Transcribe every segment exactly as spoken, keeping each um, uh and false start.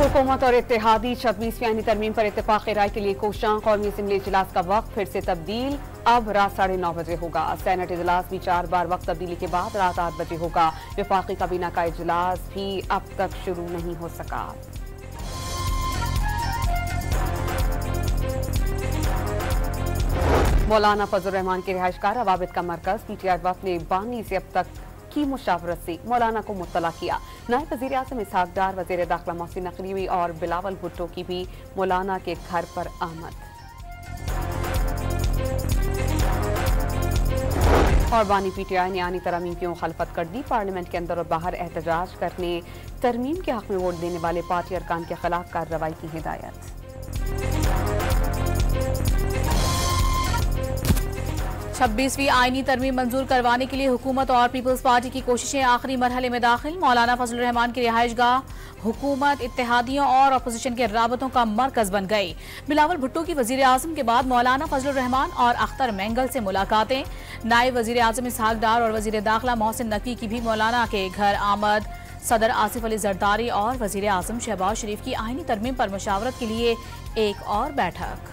हुकूमत और इत्तेहादी छब्बीसवीं आईनी तरमीम पर इत्तेफाक राय के लिए कोशां। कौमी असम्बली इजलास का वक्त फिर से तब्दील, अब रात साढ़े नौ बजे होगा। सेनेट इजलास भी चार बार वक्त तब्दीली के बाद रात आठ बजे होगा। वफाकी काबीना का इजलास भी अब तक शुरू नहीं हो सका। मौलाना फजल रहमान के रिहाइशगार अवाबिद का मरकज पीटीआई वक्त ने बानी से अब तक की मुशावरत से मौलाना को मुत्तला किया। नायब वज़ीर आज़म इसहाक डार, वज़ीर दाखिला मोहसिन नकवी और बिलावल भुट्टो की भी मौलाना के घर पर आमद। और बानी पीटीआई ने आनी तरमीम की मुखालफत कर दी। पार्लियामेंट के अंदर और बाहर एहतजाज करने, तरमीम के हक में वोट देने वाले पार्टी अरकान के खिलाफ कार्रवाई की हिदायत। छब्बीसवीं आईनी तरमीम मंजूर करवाने के लिए हुकूमत और पीपल्स पार्टी की कोशिशें आखिरी मरहले में दाखिल। मौलाना फजल रहमान की रिहाइशगाह हुकूमत, इत्तेहादियों और अपोजिशन के राबतों का मरकज बन गई। बिलावल भुट्टो की वजीर आजम के बाद मौलाना फजल रहमान और अख्तर मेंगल से मुलाकातें। नायब वजीर आजम इसहाक डार और वजीर दाखिला मोहसिन नकवी की भी मौलाना के घर आमद। सदर आसिफ अली जरदारी और वजीर आजम शहबाज शरीफ की आईनी तरमीम पर मुशावरत के लिए एक और बैठक।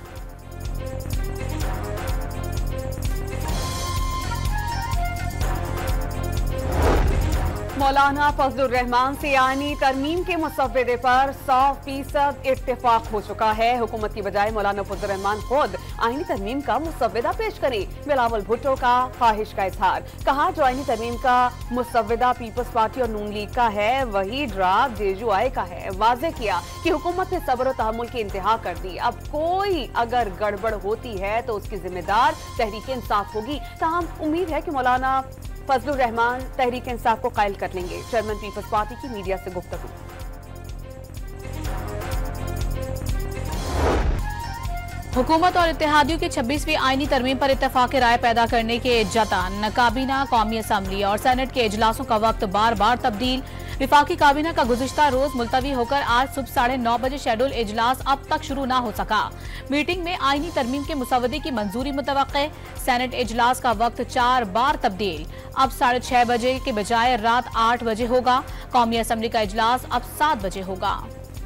मौलाना फजलुर रहमान से आईनी तरमीम के मुसव्वदे पर सौ फीसद इत्तेफाक हो चुका है। हुकूमत की बजाय मौलाना फजलुर रहमान खुद आईनी तरमीम का मुसव्वदा पेश करें। बिलावल भुट्टो का ख्वाहिश का इजहार, कहा जो आईनी तरमीम का मुसव्वदा पीपल्स पार्टी और नून लीग का है वही ड्राफ्ट जेजुआई का है। वाज़ेह किया कि हुकूमत ने सब्र और तहम्मुल की इंतहा कर दी। अब कोई अगर गड़बड़ होती है तो उसकी जिम्मेदार तहरीक इंसाफ होगी। ताहम उम्मीद है कि मौलाना फजलुर रहमान तहरीक इंसाफ को कायल कर लेंगे। चेयरमैन पीपल्स पार्टी की मीडिया से गुफ्तगू। हुकूमत और इत्तेहादियों की छब्बीसवीं आईनी तरमीम पर इत्तेफाक राय पैदा करने के जतन। काबीना, कौमी असम्बली और सेनेट के इजलासों का वक्त बार बार तब्दील। विफाकी काबीना का गुज़िश्ता रोज मुलतवी होकर आज सुबह साढ़े नौ बजे शेड्यूल इजलास अब तक शुरू न हो सका। मीटिंग में आईनी तरमीम के मुसव्वदे की मंजूरी मुतवक्के। सेनेट इजलास का वक्त चार बार तब्दील, अब साढ़े छह बजे के बजाय रात आठ बजे होगा। कौमी असम्बली का इजलास अब सात बजे होगा।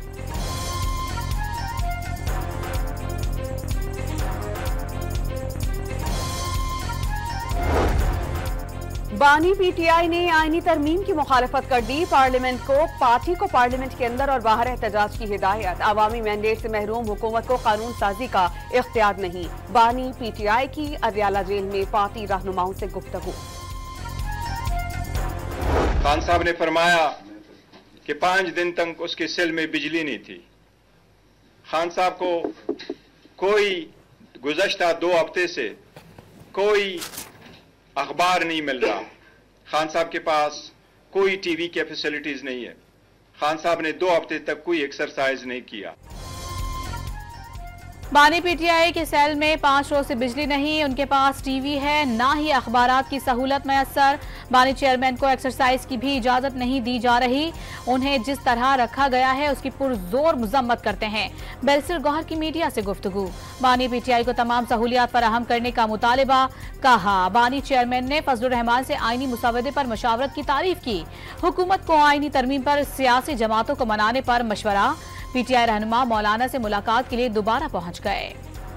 बानी पीटीआई ने आईनी तरमीम की मुखालफत कर दी। पार्लियामेंट को पार्टी को पार्लियामेंट के अंदर और बाहर एहतजाज की हिदायत। अवामी मैंडेट से महरूम हुकूमत को कानून साजी का इख्तियार नहीं। बानी पीटीआई की अदियाला जेल में पार्टी रहनुमाओं से गुफ्तगू। खान साहब ने फरमाया कि पांच दिन तक उसके सेल में बिजली नहीं थी। खान साहब को कोई गुज़श्ता दो हफ्ते से कोई अखबार नहीं मिल रहा। खान साहब के पास कोई टीवी के फैसिलिटीज नहीं है। खान साहब ने दो हफ्ते तक कोई एक्सरसाइज नहीं किया। बानी पीटीआई के सेल में पांच रोज से बिजली नहीं, उनके पास टीवी है ना ही अखबारात की सहूलत मैसर। बानी चेयरमैन को एक्सरसाइज की भी इजाजत नहीं दी जा रही। उन्हें जिस तरह रखा गया है उसकी पुरजोर मजम्मत करते हैं। बैरिस्टर गौहर की मीडिया से गुफ्तगू। बानी पीटीआई को तमाम सहूलियात फराहम करने का मुतालिबा। कहा बानी चेयरमैन ने फजलुर रहमान से आईनी मुसव्वदे पर मशावरत की तारीफ की। हुकूमत को आईनी तरमीम पर सियासी जमातों को मनाने पर मशवरा। पीटीआई रहनुमा मौलाना से मुलाकात के लिए दोबारा पहुंच गए।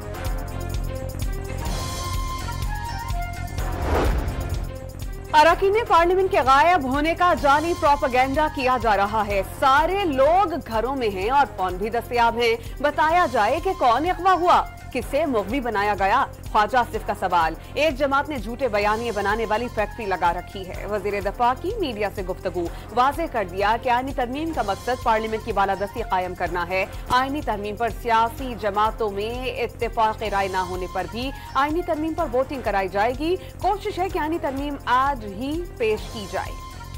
अरकान पार्लियामेंट के गायब होने का जाली प्रोपेगेंडा किया जा रहा है। सारे लोग घरों में हैं और फोन भी दस्तयाब हैं। बताया जाए कि कौन अगवा हुआ, किसे मुगवी बनाया गया। ख्वाजा आसिफ का सवाल। एक जमात ने झूठे बयानिए बनाने वाली फैक्ट्री लगा रखी है। वजीर दफा की मीडिया से गुफ्तगू। वाज़ेह कर दिया कि आईनी तरमीम का मकसद पार्लियामेंट की बालादस्ती कायम करना है। आईनी तरमीम पर सियासी जमातों में इत्तेफाक राय न होने पर भी आईनी तरमीम पर वोटिंग कराई जाएगी। कोशिश है कि आईनी तरमीम आज ही पेश की जाए।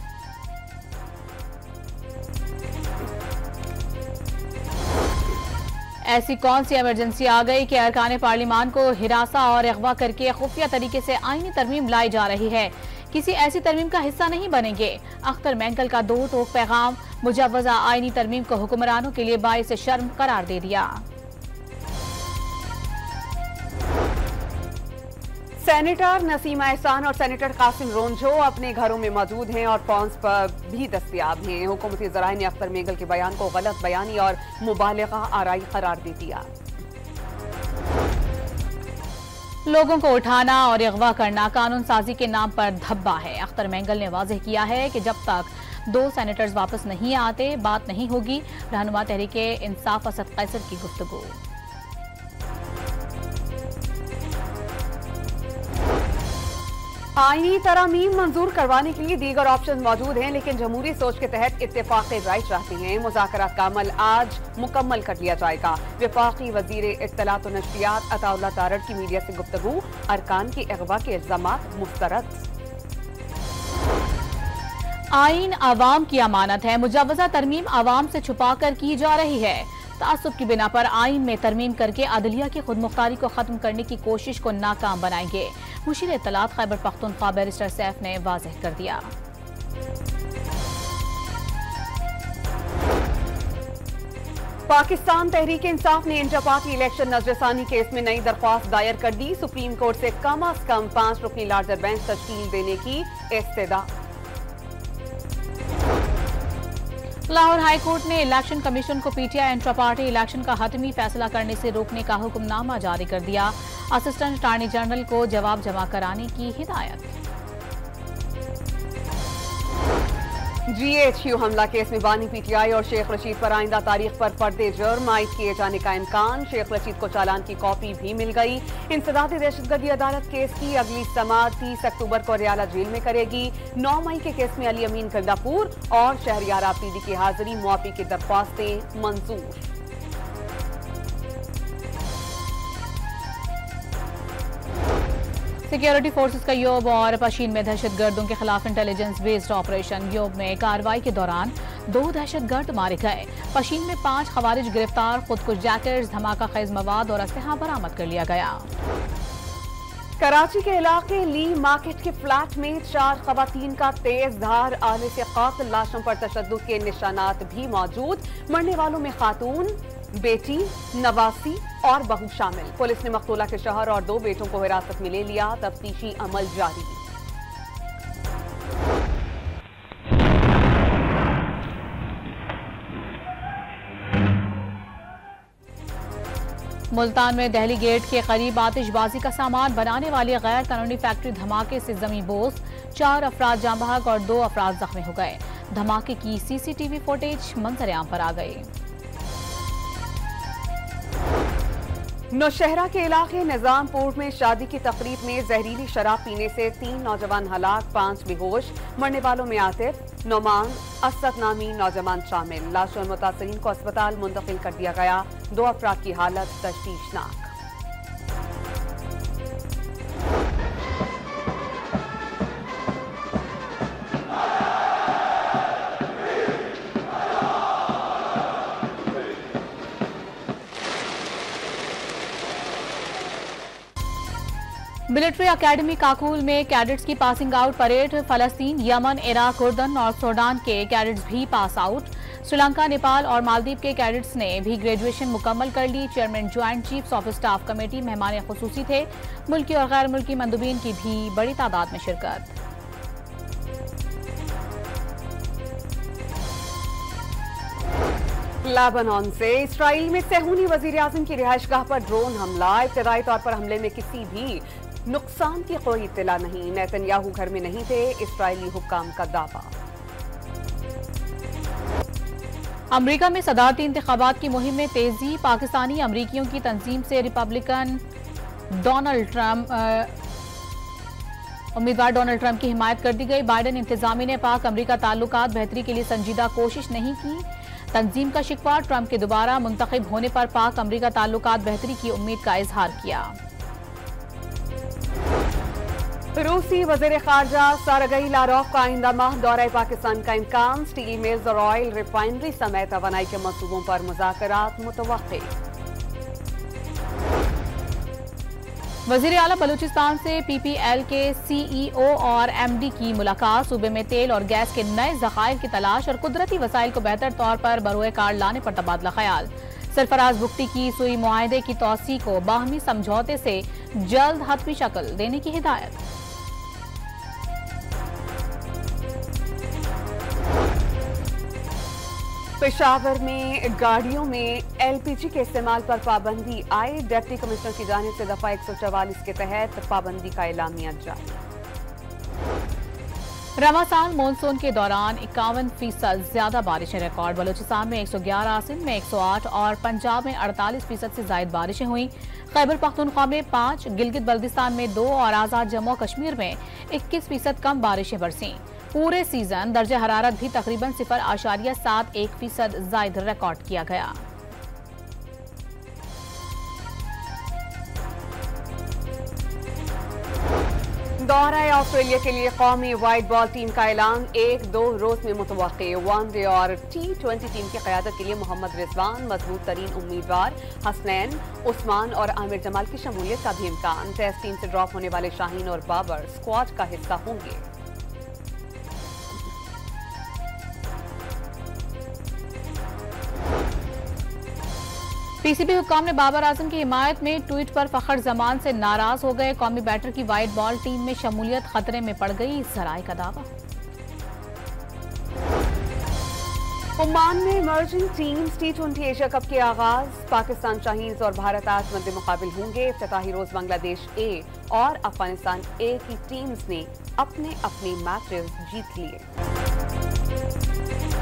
ऐसी कौन सी इमरजेंसी आ गई कि अरकान पार्लिमान को हिरासा और अगवा करके खुफिया तरीके से आईनी तरमीम लाई जा रही है। किसी ऐसी तरमीम का हिस्सा नहीं बनेंगे। अख्तर मेंगल का दो टोक पैगाम। मुजव्वजा आईनी तरमीम को हुक्मरानों के लिए बाइस शर्म करार दे दिया। सेनेटर नसीमा एहसान और सेनेटर कासिम रोंझो अपने घरों में मौजूद हैं और फोन्स पर भी दस्तयाब हैं। हुकूमती ज़राए ने अख्तर मेंगल के बयान को गलत बयानी और मुबालिगा आराई करार दे दिया। लोगों को उठाना और अगवा करना कानून साजी के नाम पर धब्बा है। अख्तर मेंगल ने वाज़ेह किया है कि जब तक दो सेनेटर्स वापस नहीं आते बात नहीं होगी। रहनुमा तहरीके इंसाफ असद कैसर की गुफ्तगू। आईनी तरामीम मंजूर करवाने के लिए दीगर ऑप्शन मौजूद हैं, लेकिन जमहूरी सोच के तहत इत्तेफाक राय चाहते हैं। मुज़ाकरात का अमल आज मुकम्मल कर लिया जाएगा। वफाकी वजीर इत्तलात और नशरियात अताउल्लाह तारड़ की मीडिया से गुफ्तगू। अरकान के अगवा के इल्जामात मुस्तरद। आईन आवाम की अमानत है। मुजव्वजा तरमीम आवाम से छुपा कर की जा रही है। तासुब की बिना पर आईन में तरमीम करके अदलिया की खुद मुख्तारी को खत्म करने की कोशिश को नाकाम बनाएंगे। मुशीर इत्तलात खैबर पख्तूनख्वा बैरिस्टर सैफ ने वाज़ेह कर दिया। पाकिस्तान तहरीक इंसाफ ने इंटर पार्टी इलेक्शन नजरसानी केस में नई दरख्वास्त दायर कर दी। सुप्रीम कोर्ट से कम अज कम पांच रुकनी लार्जर बेंच तश्कील देने की इस्तदा। लाहौर हाई कोर्ट ने इलेक्शन कमीशन को पीटीआई इंट्रा पार्टी इलेक्शन का हतमी फैसला करने से रोकने का हुक्मनामा जारी कर दिया। असिस्टेंट अटॉर्नी जनरल को जवाब जमा कराने की हिदायत। जीएचयू हमला केस में बानी पीटीआई और शेख रशीद पर आइंदा तारीख पर पर्दे जुर्म आयद किए जाने का इम्कान। शेख रशीद को चालान की कॉपी भी मिल गई। इंसदादी दहशतगर्दी अदालत केस की अगली समाअत तीस अक्टूबर को रियाला जेल में करेगी। नौ मई के केस में अली अमीन गिरदापुर और शहरियार आफरीदी की हाजिरी मुआफी की दरख्वास्तें मंजूर। सिक्योरिटी फोर्सेस का योब और पशीन में दहशत गर्दों के खिलाफ इंटेलिजेंस बेस्ड ऑपरेशन। योब में कार्रवाई के दौरान दो दहशत गर्द मारे गए। पशीन में पांच खवारिज गिरफ्तार। खुदकुश जैकेट्स, धमाका खेज मवाद और असलहा बरामद कर लिया गया। कराची के इलाके ली मार्केट के फ्लैट में चार खवातीन का तेज धार आने से कातिल लाशों पर तशद्दुद के निशानात भी मौजूद। मरने वालों में खातून, बेटी, नवासी और बहू शामिल। पुलिस ने मकतूला के शौहर और दो बेटों को हिरासत में ले लिया। तफ्तीशी अमल जारी। मुल्तान में दहली गेट के करीब आतिशबाजी का सामान बनाने वाली गैर कानूनी फैक्ट्री धमाके से जमीन बोस। चार अफराद जाँ बहक और दो अफराद जख्मी हो गए। धमाके की सीसीटीवी फुटेज मंजर-ए-आम पर आ गई। नौशहरा के इलाके निजामपुर में शादी की तकरीब में जहरीली शराब पीने से तीन नौजवान हलाक, पांच बेहोश। मरने वालों में आतिफ, नौमान, असद नामी नौजवान शामिल। लाशों और मुतासिरीन को अस्पताल मुंतकिल कर दिया गया। दो अफराद की हालत तशवीशनाक। मिलिट्री अकेडमी काकुल में कैडेट्स की पासिंग आउट परेड। फलस्तीन, यमन, इराक, उर्दन और सूडान के कैडेट्स भी पास आउट। श्रीलंका, नेपाल और मालदीव के कैडेट्स ने भी ग्रेजुएशन मुकम्मल कर ली। Chairman joint chiefs of staff committee मेहमान खुसूसी थे। मुल्की और गैर मुल्की मंदूबीन की भी बड़ी तादाद में शिरकत। लेबनान से इसराइल में सेहूनी वजीर आजम की रिहाइशगाह पर ड्रोन हमला। इब्तदाई तौर पर हमले में किसी भी नुकसान की कोई इत्तला नहीं। नेतन्याहू घर में नहीं थे, इसराइली हुक्काम का दावा। अमरीका में सदारती इंतखाबात की मुहिम में तेजी। पाकिस्तानी अमरीकियों की तंजीम से रिपब्लिकन डोनाल्ड ट्रंप उम्मीदवार डोनाल्ड ट्रंप की हिमायत कर दी गई। बाइडेन इंतजामी ने पाक अमरीका ताल्लुकात बेहतरी के लिए संजीदा कोशिश नहीं की। तंजीम का शिकवा। ट्रंप के दोबारा मुंतखब होने पर पाक अमरीका ताल्लुकात बेहतरी की उम्मीद का इजहार किया। रूसी वज़ीर ख़ारजा सरगई लारोफ का आइंदा माह दौरे पाकिस्तान का इम्कान। स्टील मिल्स और ऑयल रिफाइनरी समेत तवानाई के मंसूबों पर मुज़ाकरात मुतवक्के। वज़ीर आला बलूचिस्तान से पीपीएल के सीईओ और एमडी की मुलाकात। सूबे में तेल और गैस के नए ज़खायर की तलाश और कुदरती वसाइल को बेहतर तौर पर बरोए कार लाने पर तबादला ख्याल। सरफराज बुख्ती की सुई मुआहदे की तौसी को बाहमी समझौते से जल्द हतमी शक्ल देने की हिदायत। पेशावर में गाड़ियों में एलपीजी के इस्तेमाल पर पाबंदी आई। डिप्टी कमिश्नर की जानिब से दफा एक सौ चवालीस के तहत पाबंदी का एलामिया जारी। रवा साल मानसून के दौरान इक्यावन फीसद ज्यादा बारिशें रिकॉर्ड। बलूचिस्तान में एक सौ ग्यारह, सिंध में एक सौ आठ और पंजाब में अड़तालीस फीसद से ज्यादा बारिशें हुई। खैबर पख्तूनख्वा में पांच, गिलगित बल्दिस्तान में दो और आजाद जम्मू कश्मीर में इक्कीस फीसद कम बारिशें बरसीं। पूरे सीजन दर्जा हरारत भी तकरीबन सिफर आशारिया सात एक फीसद ज्यादा रिकॉर्ड किया गया। दौरा ऑस्ट्रेलिया के लिए कौमी वाइट बॉल टीम का ऐलान एक दो रोज में मुतवक्के। वनडे और टी ट्वेंटी टीम की क़यादत के लिए मोहम्मद रिजवान मजबूत तरीन उम्मीदवार, हसनैन, उस्मान और आमिर जमाल की शमूलियत का भी इम्कान। टेस्ट टीम से ड्रॉप होने वाले शाहीन और बाबर स्क्वाड का हिस्सा होंगे। पीसीबी हुक्काम ने बाबर आजम की हिमायत में ट्वीट पर फखर जमान से नाराज हो गए। कौमी बैटर की वाइट बॉल टीम में शमूलियत खतरे में पड़ गई, जराए का दावा। ओमान में emerging teams T twenty Asia cup के आगाज। पाकिस्तान शाहीन्स और भारत आज मद्दे मुकाबिल होंगे। इफ्तिताही रोज बांग्लादेश ए और अफगानिस्तान ए की टीम्स ने अपने अपने मैचेस जीत लिए।